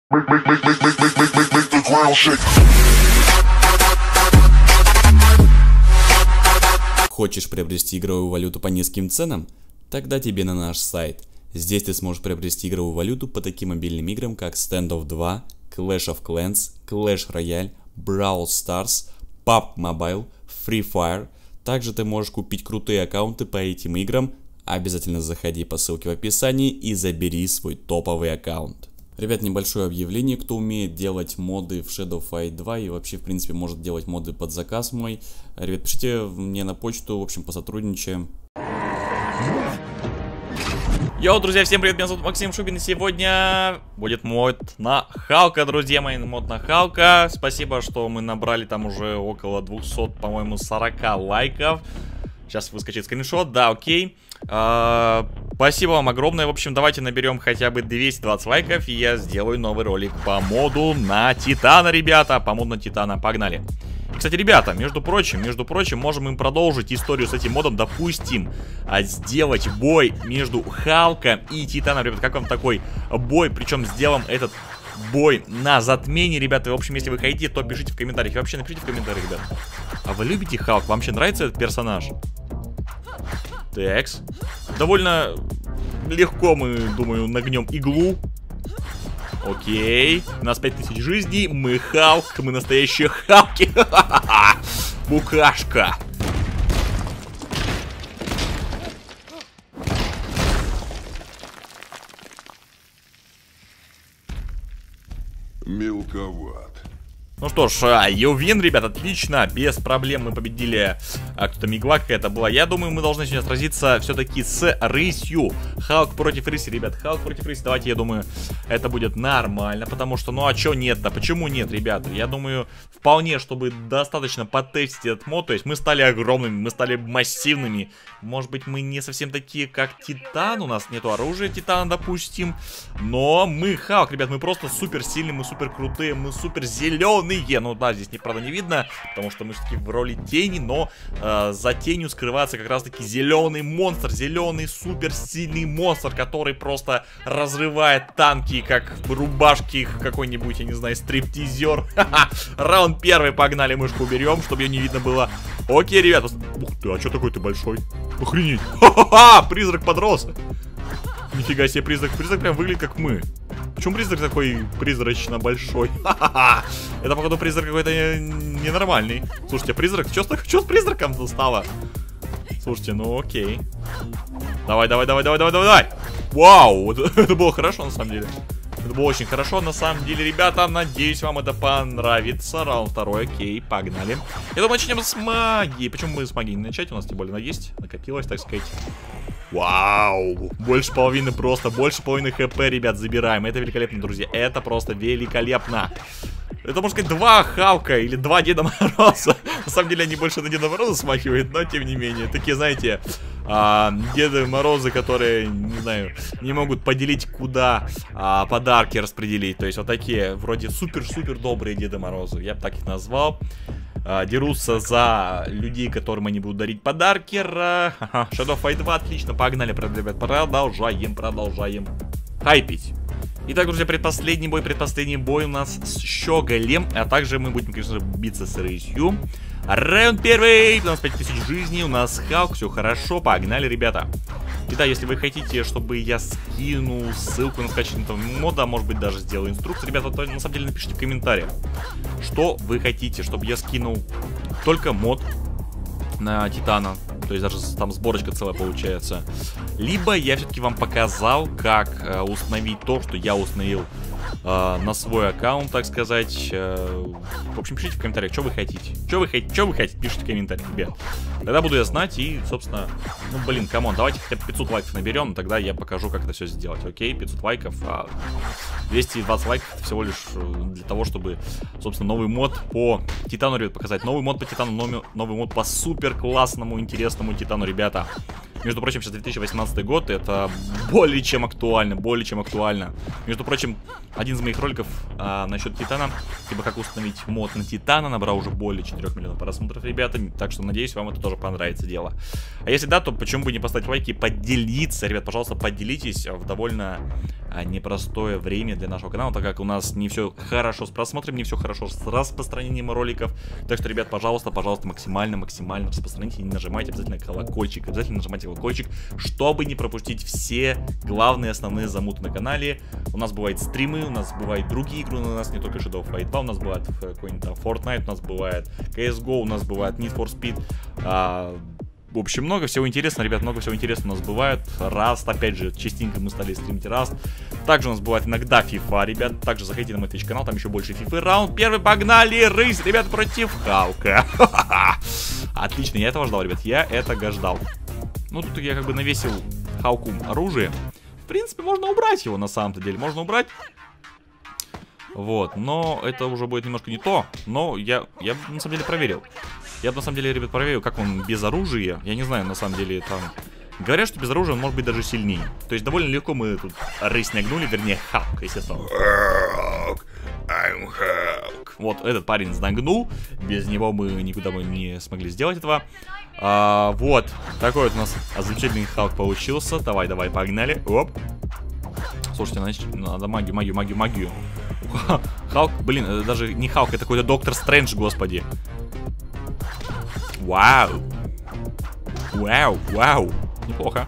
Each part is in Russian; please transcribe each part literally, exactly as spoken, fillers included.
Хочешь приобрести игровую валюту по низким ценам? Тогда тебе на наш сайт. Здесь ты сможешь приобрести игровую валюту по таким мобильным играм, как Standoff два, Clash of Clans, Clash Royale, Brawl Stars, пабг Mobile, Free Fire. Также ты можешь купить крутые аккаунты по этим играм. Обязательно заходи по ссылке в описании и забери свой топовый аккаунт. Ребят, небольшое объявление. Кто умеет делать моды в Shadow Fight два и вообще, в принципе, может делать моды под заказ мой, ребят, пишите мне на почту, в общем, посотрудничаем. Йоу, друзья, всем привет, меня зовут Максим Шубин, и сегодня будет мод на Халка, друзья мои, мод на Халка. Спасибо, что мы набрали там уже около двухсот, по-моему, сорока лайков. Сейчас выскочит скриншот, да, окей. А, спасибо вам огромное. В общем, давайте наберем хотя бы двести двадцать лайков, и я сделаю новый ролик по моду на Титана, ребята. По моду на Титана, погнали. Кстати, ребята, между прочим, между прочим, можем им продолжить историю с этим модом. Допустим, а, сделать бой между Халком и Титаном. Ребята, как вам такой бой? Причем сделаем этот бой на затмении, ребята. В общем, если вы хотите, то пишите в комментариях. И вообще напишите в комментариях, ребят. А вы любите Халк? Вам вообще нравится этот персонаж? Текс. Довольно легко мы, думаю, нагнем иглу. Окей. У нас пять тысяч жизней. Мы Халк. Мы настоящие Халки. Букашка. Мелковат. Ну что ж, Ювин, ребят, отлично, без проблем мы победили. А, кто-то мигла какая-то была. Я думаю, мы должны сейчас сразиться все-таки с рысью. Халк против рыси, ребят, Халк против рыси. Давайте, я думаю, это будет нормально, потому что, ну а чё нет-то? Почему нет, ребята? Я думаю, вполне, чтобы достаточно потестить этот мод. То есть мы стали огромными, мы стали массивными. Может быть, мы не совсем такие, как Титан. У нас нету оружия Титана, допустим. Но мы Халк, ребят, мы просто супер сильные, мы супер крутые, мы супер зеленые. Ну да, здесь, правда, не видно, потому что мы все-таки в роли тени, но э, за тенью скрывается как раз-таки зеленый монстр, зеленый суперсильный монстр, который просто разрывает танки, как рубашки какой-нибудь, я не знаю, стриптизер. Раунд первый, погнали, мышку уберем, чтобы ее не видно было. Окей, ребята. Ух ты, а что такой ты большой? Охренеть. Ха-ха-ха, призрак подрос. Нифига себе, призрак, призрак прям выглядит как мы. Почему призрак такой призрачно большой? Ха-ха-ха. Это, походу, призрак какой-то ненормальный. Слушайте, призрак, что с призраком стало? Слушайте, ну окей. Давай, давай, давай, давай, давай, давай. Вау, это, это было хорошо, на самом деле. Это было очень хорошо, на самом деле, ребята. Надеюсь, вам это понравится. Раунд второй, окей, погнали. Я думаю, начнем с магии. Почему мы с магией не начать? У нас, тем более, она есть, накопилась, так сказать. Вау, больше половины просто, больше половины хп, ребят, забираем. Это великолепно, друзья, это просто великолепно. Это, можно сказать, два Халка или два Деда Мороза. На самом деле, они больше на Деда Мороза смахивают, но, тем не менее, такие, знаете, а, Деды Морозы, которые, не знаю, не могут поделить, куда а, подарки распределить. То есть, вот такие, вроде супер-супер добрые Деды Морозы, я бы так их назвал. Uh, дерутся за людей, которым они будут дарить подарки. Shadow Fight два, отлично, погнали, ребят, продолжаем, продолжаем хайпить. Итак, друзья, предпоследний бой, предпоследний бой у нас с Щеголем, а также мы будем, конечно же, биться с рысью. Раунд первый, у нас пять тысяч жизней, у нас Халк, все хорошо, погнали, ребята. Итак, если вы хотите, чтобы я скинул ссылку на скачивание этого мода, может быть, даже сделаю инструкцию, ребята, то, на самом деле, напишите в комментариях, что вы хотите, чтобы я скинул только мод на Титана, то есть даже там сборочка целая получается. Либо я все-таки вам показал, как э, установить то, что я установил э, на свой аккаунт, так сказать. Э, в общем, пишите в комментариях, что вы хотите. Что вы хотите, что вы хотите, пишите в комментариях, ребят. Тогда буду я знать и, собственно, ну, блин, камон, давайте хотя бы пятьсот лайков наберем, тогда я покажу, как это все сделать. Окей, пятьсот лайков, а двести двадцать лайков это всего лишь для того, чтобы, собственно, новый мод по Титану, ребят, показать. Новый мод по Титану, новый, новый мод по супер классному, интересному Титану, ребята. Между прочим, сейчас две тысячи восемнадцатый год, это более чем актуально, более чем актуально. Между прочим, один из моих роликов а, насчет Титана, типа как установить мод на Титана, набрал уже более четырёх миллионов просмотров, ребята. Так что, надеюсь, вам это тоже тоже понравится дело. А если да, то почему бы не поставить лайки и поделиться? Ребят, пожалуйста, поделитесь в довольно а, непростое время для нашего канала, так как у нас не все хорошо с просмотром, не все хорошо с распространением роликов. Так что, ребят, пожалуйста, пожалуйста, максимально, максимально распространите и нажимайте обязательно колокольчик. Обязательно нажимайте колокольчик, чтобы не пропустить все главные основные замуты на канале. У нас бывают стримы, у нас бывают другие игры, у нас не только Shadow of Fight два, у нас бывает какой-нибудь там Fortnite, у нас бывает си эс го, у нас бывает Need for Speed. А, в общем, много всего интересного, ребят, много всего интересного у нас бывает. Раст, опять же, частенько мы стали стримить Раст. Также у нас бывает иногда FIFA, ребят. Также заходите на мой Twitch канал, там еще больше FIFA. Раунд первый, погнали! Рысь, ребят, против Халка. Отлично, я этого ждал, ребят, я этого ждал. Ну, тут я как бы навесил Халку оружие. В принципе, можно убрать его на самом-то деле, можно убрать. Вот, но это уже будет немножко не то. Но я, я на самом деле проверил. Я на самом деле, ребят, проверил, как он без оружия. Я не знаю, на самом деле, там... Говорят, что без оружия он может быть даже сильнее. То есть довольно легко мы тут рысь нагнули, вернее, Халк, естественно. Халк, I'm Халк. Вот, этот парень нагнул. Без него мы никуда бы не смогли сделать этого. А, вот, такой вот у нас замечательный Халк получился. Давай, давай, погнали. Оп. Слушайте, значит, надо магию, магию, магию, магию. Халк, блин, это даже не Халк, это какой-то Доктор Стрэндж, господи. Вау. Вау, вау. Неплохо.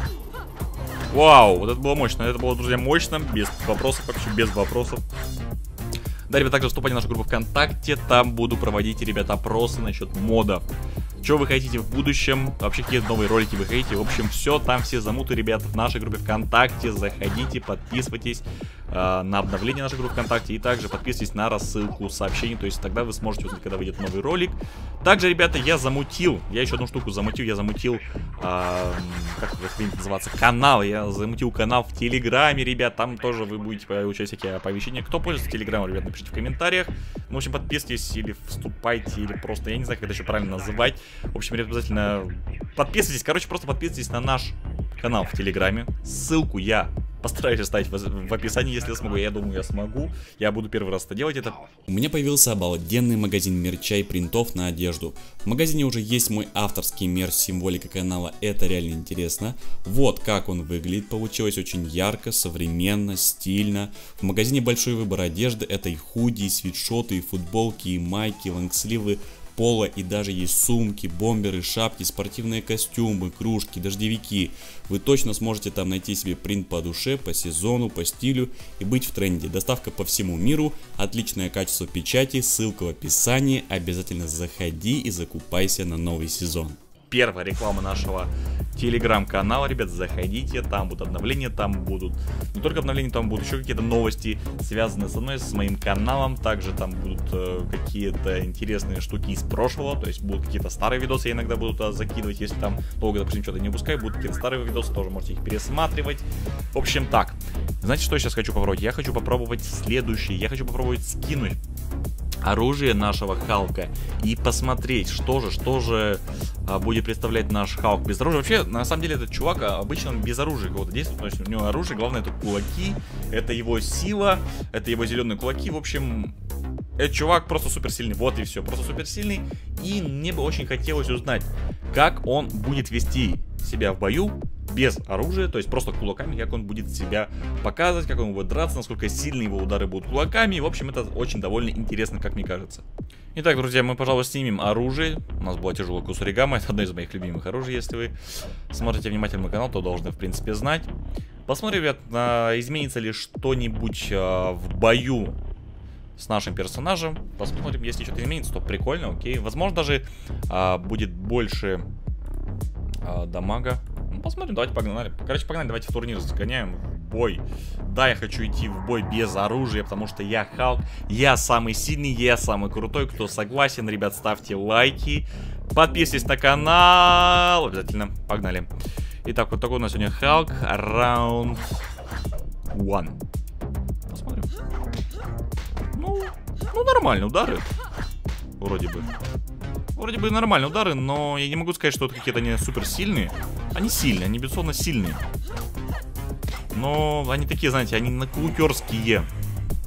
Вау, вот это было мощно. Это было, друзья, мощно. Без вопросов, вообще без вопросов. Да, ребята, также вступайте в нашу группу ВКонтакте. Там буду проводить, ребята, опросы насчет модов. Что вы хотите в будущем, вообще какие новые ролики вы хотите. В общем, все, там все замуты, ребята, в нашей группе ВКонтакте. Заходите, подписывайтесь э, на обновление нашей группы ВКонтакте. И также подписывайтесь на рассылку сообщений. То есть тогда вы сможете узнать, когда выйдет новый ролик. Также, ребята, я замутил, я еще одну штуку замутил. Я замутил, э, как это называется, канал. Я замутил канал в Телеграме, ребят. Там тоже вы будете получать всякие оповещения. Кто пользуется Телеграмом, ребят, напишите в комментариях. Ну, в общем, подписывайтесь или вступайте, или просто, я не знаю, как это еще правильно называть. В общем, ребят, обязательно подписывайтесь. Короче, просто подписывайтесь на наш канал в Телеграме. Ссылку я постараюсь оставить в, в описании, если я смогу. Я думаю, я смогу. Я буду первый раз это делать. Это... У меня появился обалденный магазин мерча и принтов на одежду. В магазине уже есть мой авторский мерч с символикой канала. Это реально интересно. Вот как он выглядит. Получилось очень ярко, современно, стильно. В магазине большой выбор одежды. Это и худи, и свитшоты, и футболки, и майки, и лонгсливы, поло, и даже есть сумки, бомберы, шапки, спортивные костюмы, кружки, дождевики. Вы точно сможете там найти себе принт по душе, по сезону, по стилю и быть в тренде. Доставка по всему миру, отличное качество печати, ссылка в описании. Обязательно заходи и закупайся на новый сезон. Первая реклама нашего телеграм-канала, ребят, заходите, там будут обновления, там будут не только обновления, там будут еще какие-то новости, связанные со мной, с моим каналом. Также там будут э, какие-то интересные штуки из прошлого, то есть будут какие-то старые видосы, я иногда буду туда закидывать, если там долго, допустим, что-то не выпускаю, будут какие-то старые видосы, тоже можете их пересматривать. В общем, так, знаете, что я сейчас хочу попробовать? Я хочу попробовать следующее, я хочу попробовать скинуть оружие нашего Халка и посмотреть, что же, что же а, будет представлять наш Халк без оружия. Вообще, на самом деле, этот чувак а, обычно он без оружия кого-то действует, потому что у него оружие, главное, это кулаки, это его сила, это его зеленые кулаки. В общем, этот чувак просто суперсильный, вот и все, просто суперсильный. И мне бы очень хотелось узнать, как он будет вести себя в бою без оружия, то есть просто кулаками, как он будет себя показывать, как он будет драться, насколько сильные его удары будут кулаками. В общем, это очень довольно интересно, как мне кажется. Итак, друзья, мы, пожалуй, снимем оружие. У нас была тяжелая кусаригама, это одно из моих любимых оружий. Если вы смотрите внимательно мой канал, то должны, в принципе, знать. Посмотрим, ребят, изменится ли что-нибудь в бою с нашим персонажем. Посмотрим, если что-то изменится, то прикольно, окей. Возможно, даже а, будет больше а, дамага. Ну, посмотрим, давайте погнали. Короче, погнали, давайте в турнир сгоняем, в бой. Да, я хочу идти в бой без оружия, потому что я Халк. Я самый сильный, я самый крутой. Кто согласен, ребят, ставьте лайки. Подписывайтесь на канал. Обязательно, погнали. Итак, вот такой у нас сегодня Халк. Раунд один. Посмотрим. Ну, ну, нормальные удары. Вроде бы. Вроде бы нормальные удары, но я не могу сказать, что это какие-то они супер сильные. Они сильные, они безусловно сильные. Но они такие, знаете, они накутерские.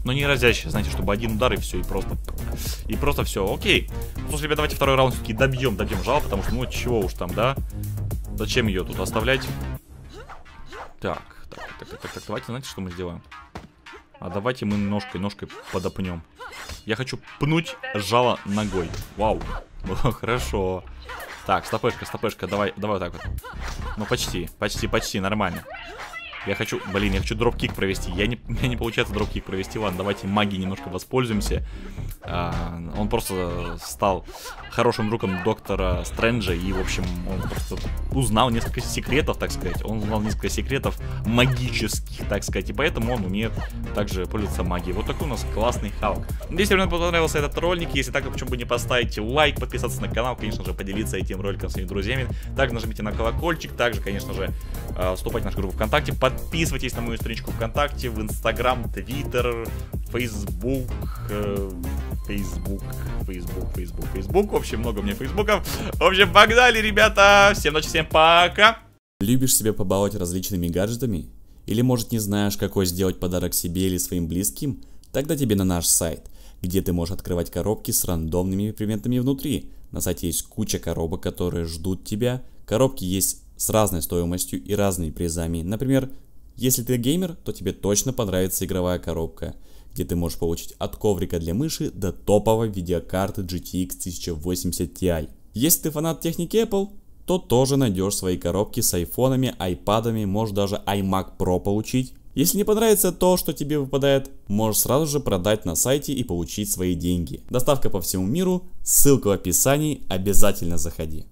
но не разящая, знаете, чтобы один удар и все, и просто, и просто все, окей. Слушай, ребят, давайте второй раунд все-таки добьем, добьем жало, потому что, ну, чего уж там, да? Зачем ее тут оставлять? Так, так, так, так, так, так, давайте, знаете, что мы сделаем? А давайте мы ножкой, ножкой подопнем. Я хочу пнуть жало ногой. Вау, хорошо. Так, стопешка, стопешка, давай, давай вот так вот. Ну, почти, почти, почти, нормально. Я хочу, блин, я хочу дропкик провести. Я не, у меня не получается дропкик провести. Ладно, давайте магией немножко воспользуемся. а, Он просто стал хорошим другом доктора Стрэнджа. И, в общем, он просто узнал несколько секретов, так сказать. Он узнал несколько секретов магических, так сказать. И поэтому он умеет также пользоваться магией. Вот такой у нас классный Халк. Если вам понравился этот ролик, если так, почему бы не поставить лайк, подписаться на канал, конечно же, поделиться этим роликом с своими друзьями. Также нажмите на колокольчик. Также, конечно же, вступайте в нашу группу ВКонтакте. Подписывайтесь на мою страничку ВКонтакте, в Инстаграм, Твиттер, Фейсбук, Фейсбук, Фейсбук, Фейсбук, Фейсбук. В общем, много у меня Фейсбуков. В общем, погнали, ребята. Всем ночи, всем пока. Любишь себя побаловать различными гаджетами? Или, может, не знаешь, какой сделать подарок себе или своим близким? Тогда тебе на наш сайт, где ты можешь открывать коробки с рандомными предметами внутри. На сайте есть куча коробок, которые ждут тебя. Коробки есть с разной стоимостью и разными призами. Например, если ты геймер, то тебе точно понравится игровая коробка, где ты можешь получить от коврика для мыши до топовой видеокарты джи ти экс тысяча восемьдесят ти. Если ты фанат техники Apple, то тоже найдешь свои коробки с айфонами, айпадами, можешь даже iMac Pro получить. Если не понравится то, что тебе выпадает, можешь сразу же продать на сайте и получить свои деньги. Доставка по всему миру, ссылка в описании, обязательно заходи.